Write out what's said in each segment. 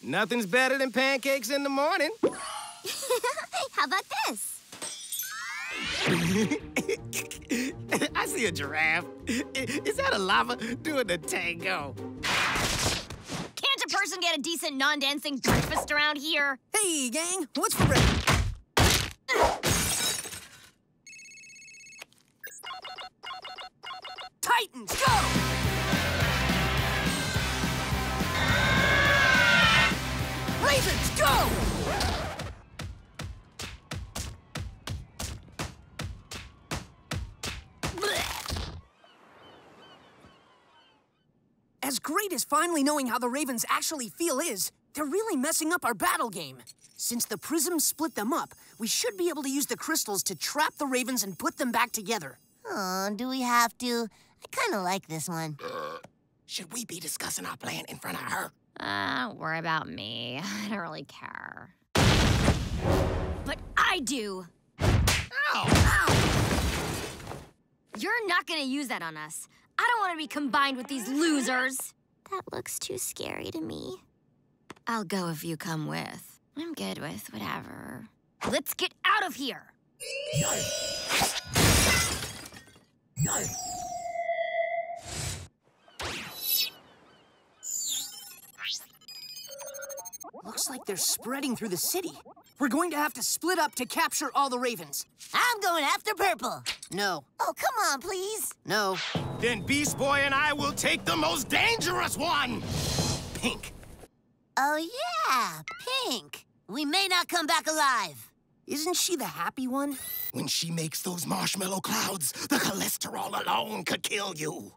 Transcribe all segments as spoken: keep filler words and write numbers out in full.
Nothing's better than pancakes in the morning. How about this? I see a giraffe. Is that a llama doing the tango? Can't a person get a decent non-dancing breakfast around here? Hey, gang, what's for breakfast? Titans, go! Ravens, go! As great as finally knowing how the Ravens actually feel is, they're really messing up our battle game. Since the prisms split them up, we should be able to use the crystals to trap the Ravens and put them back together. Oh, do we have to? I kind of like this one. Uh, should we be discussing our plan in front of her? Uh, don't worry about me. I don't really care. But I do. Ow! Ow! You're not gonna use that on us. I don't want to be combined with these losers. That looks too scary to me. I'll go if you come with. I'm good with whatever. Let's get out of here! Looks like they're spreading through the city. We're going to have to split up to capture all the Ravens. I'm going after purple. No. Oh, come on, please. No. Then Beast Boy and I will take the most dangerous one! Pink. Oh, yeah, Pink. We may not come back alive. Isn't she the happy one? When she makes those marshmallow clouds, the cholesterol alone could kill you.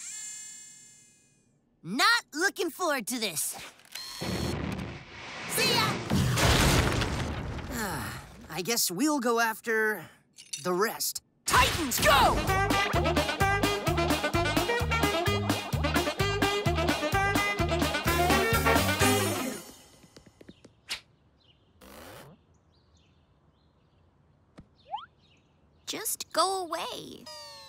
Not looking forward to this. See ya! I guess we'll go after the rest. Titans, go! Just go away.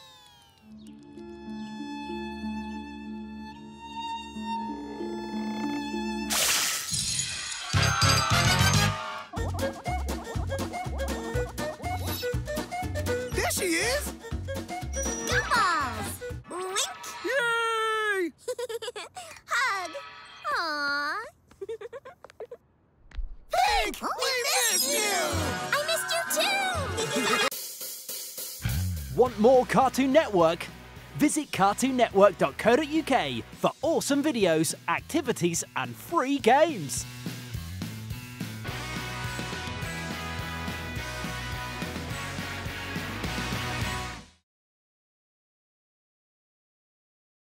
There she is! Gumballs! Wink! Yay! Hug! Aww! Pink! Oh, We missed you! I missed you too! Want more Cartoon Network? Visit cartoon network dot co dot U K for awesome videos, activities and free games.